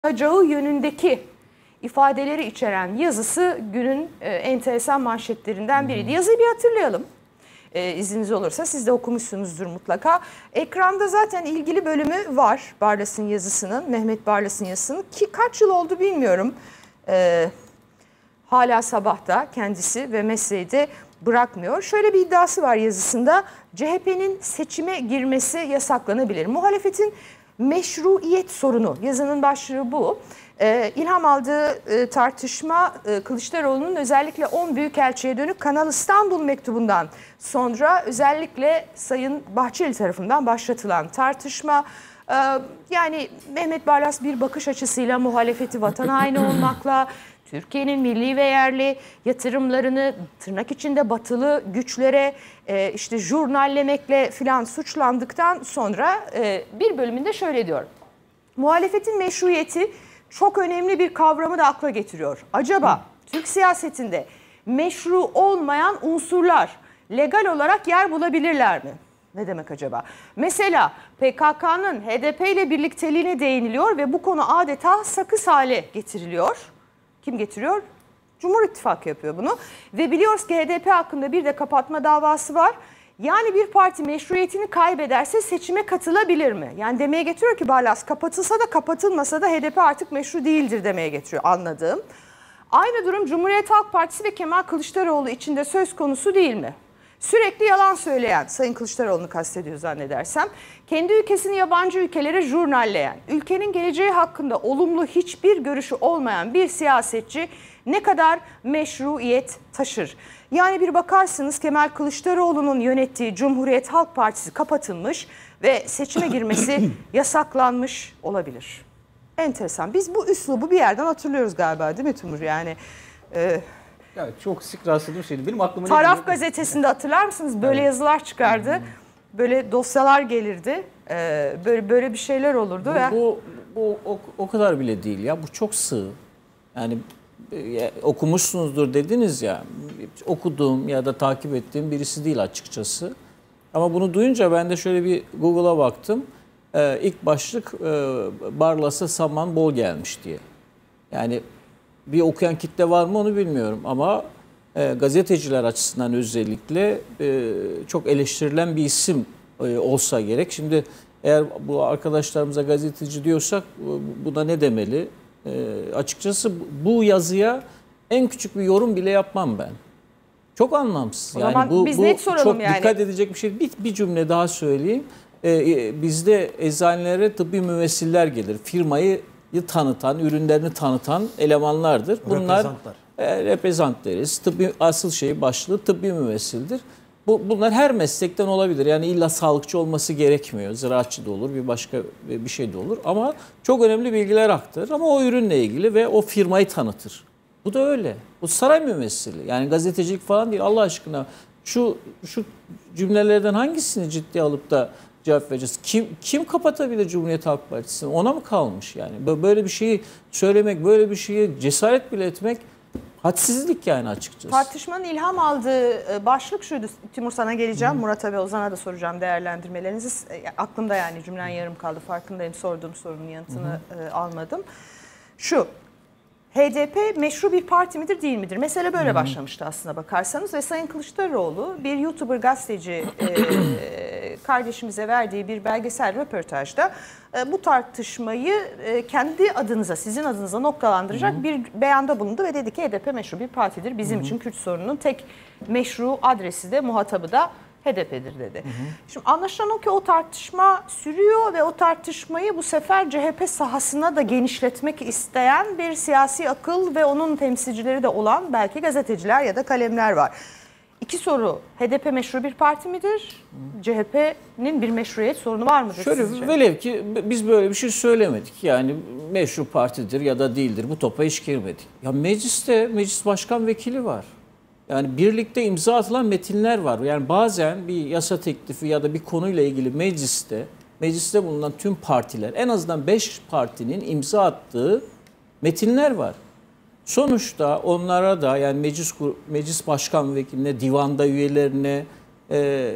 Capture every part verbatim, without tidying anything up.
yapacağı yönündeki ifadeleri içeren yazısı günün e, enteresan manşetlerinden biriydi. Yazıyı bir hatırlayalım. E, izniniz olursa siz de okumuşsunuzdur mutlaka. Ekranda zaten ilgili bölümü var Barlas'ın yazısının, Mehmet Barlas'ın yazısının, ki kaç yıl oldu bilmiyorum. E, hala sabahta kendisi ve mesleği de bırakmıyor. Şöyle bir iddiası var yazısında: C H P'nin seçime girmesi yasaklanabilir. Muhalefetin meşruiyet sorunu, yazının başlığı bu. Ee, ilham aldığı e, tartışma e, Kılıçdaroğlu'nun özellikle on büyükelçiye dönük Kanal İstanbul mektubundan sonra özellikle Sayın Bahçeli tarafından başlatılan tartışma. Ee, yani Mehmet Barlas bir bakış açısıyla muhalefeti vatan haini olmakla, Türkiye'nin milli ve yerli yatırımlarını tırnak içinde batılı güçlere e, işte jurnallemekle filan suçlandıktan sonra e, bir bölümünde şöyle diyor: muhalefetin meşruiyeti çok önemli bir kavramı da akla getiriyor. Acaba Türk siyasetinde meşru olmayan unsurlar legal olarak yer bulabilirler mi? Ne demek acaba? Mesela P K K'nın H D P ile birlikteliğine değiniliyor ve bu konu adeta sakız hale getiriliyor. Kim getiriyor? Cumhur İttifakı yapıyor bunu. Ve biliyoruz ki H D P hakkında bir de kapatma davası var. Yani bir parti meşruiyetini kaybederse seçime katılabilir mi? Yani demeye getiriyor ki Barlas, kapatılsa da kapatılmasa da H D P artık meşru değildir demeye getiriyor anladığım. Aynı durum Cumhuriyet Halk Partisi ve Kemal Kılıçdaroğlu için de söz konusu değil mi? Sürekli yalan söyleyen, Sayın Kılıçdaroğlu'nu kastediyor zannedersem, kendi ülkesini yabancı ülkelere jurnalleyen, ülkenin geleceği hakkında olumlu hiçbir görüşü olmayan bir siyasetçi ne kadar meşruiyet taşır? Yani bir bakarsınız Kemal Kılıçdaroğlu'nun yönettiği Cumhuriyet Halk Partisi kapatılmış ve seçime girmesi yasaklanmış olabilir. Enteresan. Biz bu üslubu bir yerden hatırlıyoruz galiba, değil mi Timur? Yani... E, Evet, çok sık rastladığım şeydi. Benim aklıma Taraf ne gazetesinde hatırlar mısınız? Böyle evet. yazılar çıkardı. Hmm. Böyle dosyalar gelirdi. Ee, böyle böyle bir şeyler olurdu. Bu, ve... bu, bu o, o kadar bile değil ya. Bu çok sığ. Yani e, okumuşsunuzdur dediniz ya. Okuduğum ya da takip ettiğim birisi değil açıkçası. Ama bunu duyunca ben de şöyle bir Google'a baktım. Ee, ilk başlık e, Barlas'a saman bol gelmiş diye. Yani bir okuyan kitle var mı onu bilmiyorum ama e, gazeteciler açısından özellikle e, çok eleştirilen bir isim e, olsa gerek. Şimdi eğer bu arkadaşlarımıza gazeteci diyorsak bu, bu da ne demeli? E, açıkçası bu yazıya en küçük bir yorum bile yapmam ben. Çok anlamsız. O yani zaman bu, biz bu net soralım çok yani. Dikkat edecek bir şey. Bir, bir cümle daha söyleyeyim. E, e, bizde eczanelere tıbbi mümessiller gelir. Firmayı tanıtan, ürünlerini tanıtan elemanlardır. Bunlar e, reprezent deriz. Tıbbi, asıl şey başlığı tıbbi mümessildir. Bu, bunlar her meslekten olabilir. Yani illa sağlıkçı olması gerekmiyor. Ziraatçı da olur, bir başka bir şey de olur. Ama çok önemli bilgiler aktarır. Ama o ürünle ilgili ve o firmayı tanıtır. Bu da öyle. Bu saray mümessili. Yani gazetecilik falan değil. Allah aşkına şu şu cümlelerden hangisini ciddiye alıp da cevap vereceğiz? Kim kim kapatabilir Cumhuriyet Halk Partisi'ni? Ona mı kalmış yani? Böyle bir şeyi söylemek, böyle bir şeyi cesaret bile etmek hadsizlik yani açıkçası. Tartışmanın ilham aldığı başlık şuydu. Timur, sana geleceğim. Hı. Murat'a ve Ozan'a da soracağım değerlendirmelerinizi. Aklımda yani, cümlen yarım kaldı. Farkındayım. Sorduğum sorunun yanıtını Hı. almadım. Şu: H D P meşru bir parti midir, değil midir? Mesele böyle hmm. başlamıştı aslına bakarsanız ve Sayın Kılıçdaroğlu bir YouTuber gazeteci e, kardeşimize verdiği bir belgesel röportajda e, bu tartışmayı e, kendi adınıza, sizin adınıza noktalandıracak hmm. bir beyanda bulundu ve dedi ki H D P meşru bir partidir. Bizim hmm. için Kürt sorununun tek meşru adresi de, muhatabı da H D P'dir dedi. Hı hı. Şimdi anlaşılan o ki o tartışma sürüyor ve o tartışmayı bu sefer C H P sahasına da genişletmek isteyen bir siyasi akıl ve onun temsilcileri de olan belki gazeteciler ya da kalemler var. İki soru: H D P meşru bir parti midir? Hı. C H P'nin bir meşruiyet sorunu var mıdır Şöyle, sizce? Velev ki biz böyle bir şey söylemedik. Yani meşru partidir ya da değildir. Bu topa hiç girmedik. Ya mecliste meclis başkan vekili var. Yani birlikte imza atılan metinler var. Yani bazen bir yasa teklifi ya da bir konuyla ilgili mecliste, mecliste bulunan tüm partiler, en azından beş partinin imza attığı metinler var. Sonuçta onlara da, yani meclis meclis başkan vekiline, divanda üyelerine e,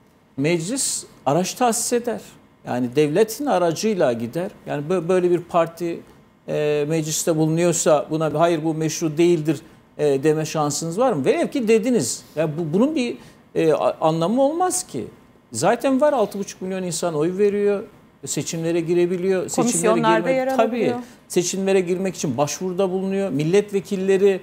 meclis araç tahsis eder. Yani devletin aracıyla gider. Yani böyle bir parti e, mecliste bulunuyorsa buna hayır bu meşru değildir e, deme şansınız var mı? Velev ki dediniz. Ya bu, bunun bir e, anlamı olmaz ki. Zaten var altı buçuk milyon insan oy veriyor. Seçimlere girebiliyor. Komisyonlarda Seçimlere yer girmek, alabiliyor. tabii seçimlere girmek için başvuruda bulunuyor. Milletvekilleri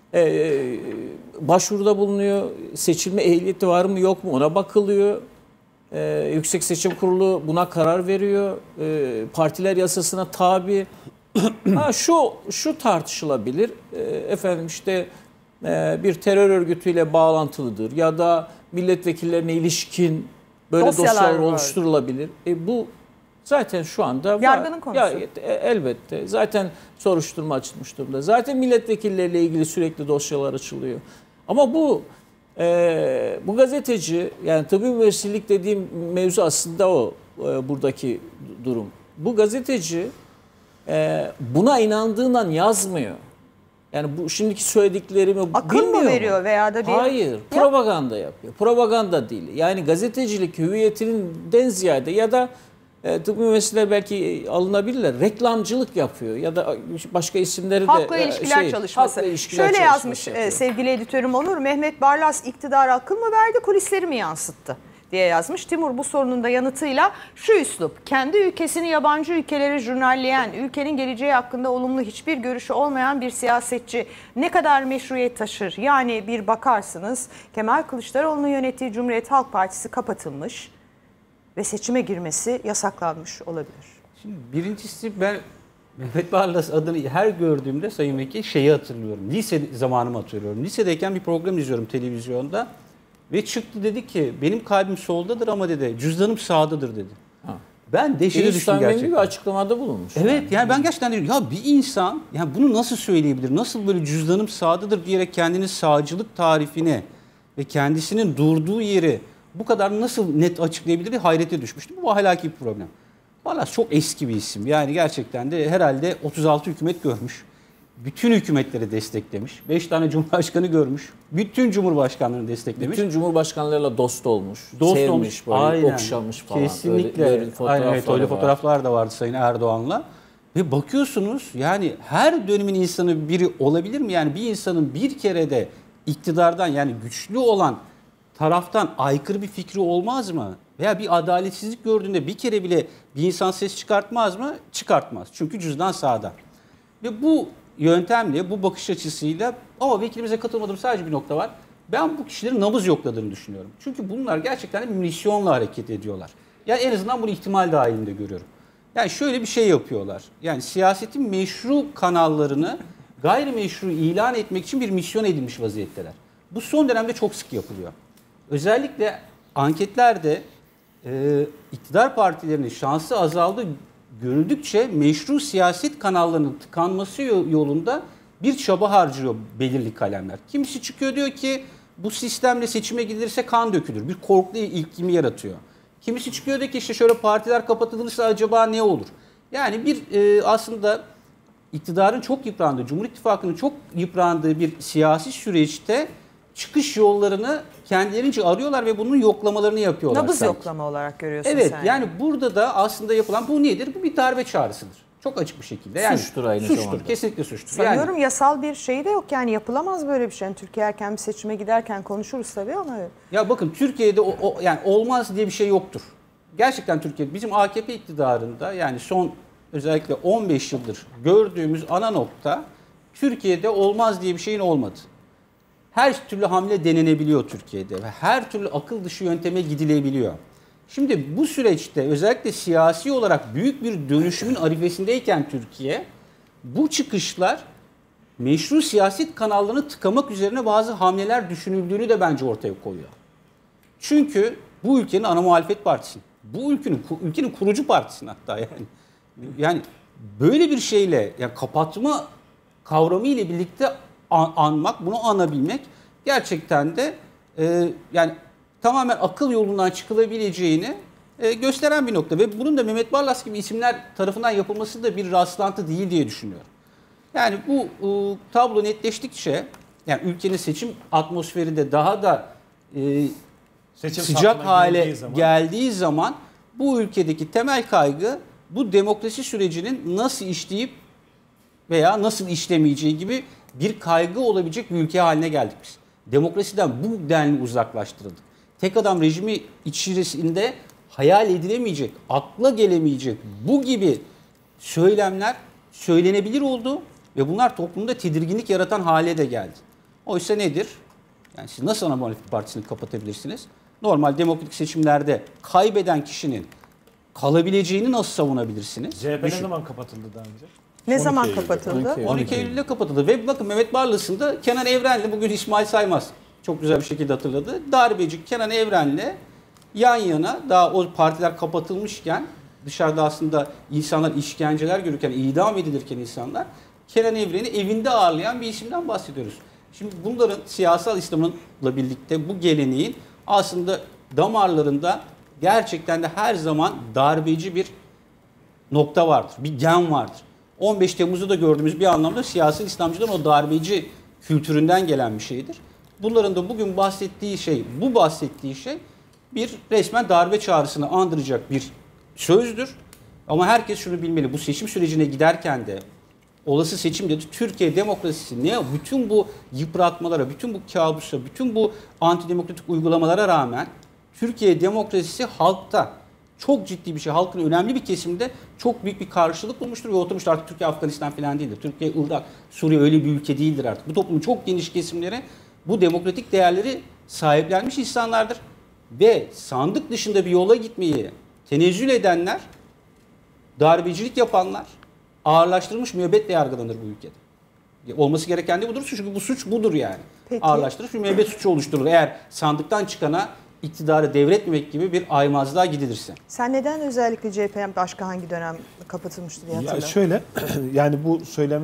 e, başvuruda bulunuyor. Seçilme ehliyeti var mı yok mu ona bakılıyor. E, Yüksek Seçim Kurulu buna karar veriyor. E, partiler yasasına tabi. Ha, şu şu tartışılabilir. E, efendim işte e, bir terör örgütüyle bağlantılıdır ya da milletvekillerine ilişkin böyle Dosyalar dosyalar var. oluşturulabilir. E, bu zaten şu anda Yargının var. konusu. Ya, e, elbette. Zaten soruşturma açılmış durumda. Zaten milletvekilleriyle ilgili sürekli dosyalar açılıyor. Ama bu e, bu gazeteci yani tıbbi müvessillik dediğim mevzu aslında o e, buradaki durum. Bu gazeteci e, buna inandığından yazmıyor. Yani bu şimdiki söylediklerimi Akıl bilmiyor mı veriyor mu? veya da bir... Hayır, propaganda yapıyor. Propaganda değil. Yani gazetecilik hüviyetinden ziyade ya da e, tıbbi müvessiller belki alınabilirler. Reklamcılık yapıyor ya da başka isimleri de... Halkla ilişkiler şey, çalışması. halkla ilişkiler Şöyle çalışması yazmış e, yapıyor. sevgili editörüm Onur, Mehmet Barlas iktidar akıl mı verdi, kulisleri mi yansıttı diye yazmış. Timur bu sorunun da yanıtıyla şu üslup: kendi ülkesini yabancı ülkelere jurnalleyen, ülkenin geleceği hakkında olumlu hiçbir görüşü olmayan bir siyasetçi ne kadar meşruiyet taşır? Yani bir bakarsınız Kemal Kılıçdaroğlu'nun yönettiği Cumhuriyet Halk Partisi kapatılmış ve seçime girmesi yasaklanmış olabilir. Şimdi birincisi ben Mehmet Barlas adını her gördüğümde Sayın Vekil şeyi hatırlıyorum. Lise zamanımı hatırlıyorum. Lisedeyken bir program izliyorum televizyonda. Ve çıktı dedi ki benim kalbim soldadır ama dedi cüzdanım sağdadır dedi. Ha. Ben dehşete düştüm İhsan gerçekten. bir açıklamada bulunmuş. Evet yani, yani ben gerçekten diyorum ya bir insan yani bunu nasıl söyleyebilir? Nasıl böyle cüzdanım sağdadır diyerek kendini sağcılık tarifine ve kendisinin durduğu yeri bu kadar nasıl net açıklayabilir diye hayrete düşmüştüm. Bu ahlaki bir problem. Barlas çok eski bir isim. Yani gerçekten de herhalde otuz altı hükümet görmüş. Bütün hükümetleri desteklemiş. beş tane cumhurbaşkanı görmüş. Bütün cumhurbaşkanlarını desteklemiş. Bütün cumhurbaşkanlarıyla dost olmuş. Dost sevmiş, olmuş. böyle Aynen. okşamış falan. Kesinlikle. Öyle, böyle Aynen, evet, öyle var. fotoğraflar da vardı Sayın Erdoğan'la. Ve bakıyorsunuz yani her dönemin insanı biri olabilir mi? Yani bir insanın bir kere de iktidardan yani güçlü olan taraftan aykırı bir fikri olmaz mı? Veya bir adaletsizlik gördüğünde bir kere bile bir insan ses çıkartmaz mı? Çıkartmaz. Çünkü cüzdan sağda. Ve bu yöntemle, bu bakış açısıyla ama vekilimize katılmadığım sadece bir nokta var. Ben bu kişilerin nabız yokladığını düşünüyorum. Çünkü bunlar gerçekten de misyonla hareket ediyorlar. Yani en azından bunu ihtimal dahilinde görüyorum. Yani şöyle bir şey yapıyorlar. Yani siyasetin meşru kanallarını gayrimeşru ilan etmek için bir misyon edilmiş vaziyetteler. Bu son dönemde çok sık yapılıyor. Özellikle anketlerde e, iktidar partilerinin şansı azaldığı görüldükçe meşru siyaset kanallarının tıkanması yolunda bir çaba harcıyor belirli kalemler. Kimisi çıkıyor diyor ki bu sistemle seçime gidilirse kan dökülür. Bir korku ilkimi yaratıyor. Kimisi çıkıyor diyor ki işte şöyle partiler kapatılırsa acaba ne olur? Yani bir e, aslında iktidarın çok yıprandığı, Cumhur İttifakı'nın çok yıprandığı bir siyasi süreçte çıkış yollarını kendilerince arıyorlar ve bunun yoklamalarını yapıyorlar. Nabız sanki. yoklama olarak görüyorsun evet, sen. Evet yani burada da aslında yapılan bu nedir? Bu bir darbe çağrısıdır. Çok açık bir şekilde. Yani suçtur aynı suçtur, zamanda. Kesinlikle suçtur. Sanıyorum yani, yasal bir şey de yok yani yapılamaz böyle bir şey. Yani Türkiye erken bir seçime giderken konuşuruz tabii ama... Ya bakın Türkiye'de o, o, yani olmaz diye bir şey yoktur. Gerçekten Türkiye bizim A K P iktidarında yani son özellikle on beş yıldır gördüğümüz ana nokta Türkiye'de olmaz diye bir şeyin olmadı. Her türlü hamle denenebiliyor Türkiye'de ve her türlü akıl dışı yönteme gidilebiliyor. Şimdi bu süreçte özellikle siyasi olarak büyük bir dönüşümün arifesindeyken Türkiye, bu çıkışlar meşru siyaset kanallarını tıkamak üzerine bazı hamleler düşünüldüğünü de bence ortaya koyuyor. Çünkü bu ülkenin ana muhalefet partisi, bu ülkenin ülkenin kurucu partisi hatta yani. Yani böyle bir şeyle yani kapatma kavramı ile birlikte an, anmak, bunu anabilmek gerçekten de e, yani tamamen akıl yolundan çıkılabileceğini e, gösteren bir nokta. Ve bunun da Mehmet Barlas gibi isimler tarafından yapılması da bir rastlantı değil diye düşünüyorum. Yani bu e, tablo netleştikçe yani ülkenin seçim atmosferi de daha da e, seçim sıcak hale zaman. geldiği zaman bu ülkedeki temel kaygı bu demokrasi sürecinin nasıl işleyip veya nasıl işlemeyeceği gibi bir kaygı olabilecek bir ülke haline geldik biz. Demokrasiden bu denli uzaklaştırıldık. Tek adam rejimi içerisinde hayal edilemeyecek, akla gelemeyecek bu gibi söylemler söylenebilir oldu ve bunlar toplumda tedirginlik yaratan hale de geldi. Oysa nedir? Yani siz nasıl ana muhalefet partisini kapatabilirsiniz? Normal demokratik seçimlerde kaybeden kişinin kalabileceğini nasıl savunabilirsiniz? C H P ne zaman kapatıldı daha önce? Ne on zaman iki Eylül'de. kapatıldı? on iki on iki Eylül'de kapatıldı ve bakın Mehmet Barlas'ın da Kenan Evren'le bugün İsmail Saymaz çok güzel bir şekilde hatırladı. Darbeci Kenan Evren'le yan yana daha o partiler kapatılmışken dışarıda aslında insanlar işkenceler görürken, idam edilirken insanlar Kenan Evren'i evinde ağırlayan bir isimden bahsediyoruz. Şimdi bunların siyasal İslam'la birlikte bu geleneğin aslında damarlarında gerçekten de her zaman darbeci bir nokta vardır, bir gen vardır. on beş Temmuz'da da gördüğümüz bir anlamda siyasal İslamcıların o darbeci kültüründen gelen bir şeydir. Bunların da bugün bahsettiği şey, bu bahsettiği şey bir resmen darbe çağrısını andıracak bir sözdür. Ama herkes şunu bilmeli, bu seçim sürecine giderken de olası seçimde de Türkiye demokrasisi ne bütün bu yıpratmalara, bütün bu kabusa, bütün bu antidemokratik uygulamalara rağmen Türkiye demokrasisi halkta çok ciddi bir şey. Halkın önemli bir kesimde çok büyük bir karşılık bulmuştur ve oturmuştur. Artık Türkiye Afganistan falan değildir. Türkiye, Irak, Suriye öyle bir ülke değildir artık. Bu toplumun çok geniş kesimleri bu demokratik değerleri sahiplenmiş insanlardır. Ve sandık dışında bir yola gitmeyi tenezzül edenler, darbecilik yapanlar ağırlaştırılmış müebbetle yargılanır bu ülkede. Olması gereken de budur. Çünkü bu suç budur yani. Peki. Ağırlaştırılmış bir müebbet suçu oluşturulur. Eğer sandıktan çıkana iktidarı devretmemek gibi bir aymazlığa gidilirse. Sen neden özellikle C H P başka hangi dönem kapatılmıştı diye hatırlamıyorum. Ya şöyle yani bu söylem